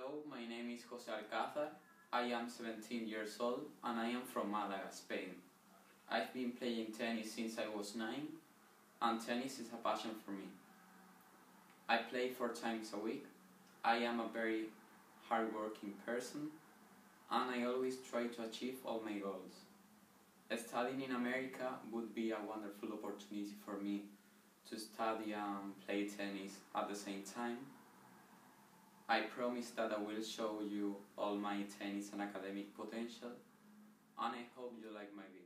Hello, my name is Jose Alcazar. I am 17 years old and I am from Malaga, Spain. I've been playing tennis since I was 9 and tennis is a passion for me. I play 4 times a week. I am a very hardworking person and I always try to achieve all my goals. Studying in America would be a wonderful opportunity for me to study and play tennis at the same time. I promise that I will show you all my tennis and academic potential, and I hope you like my video.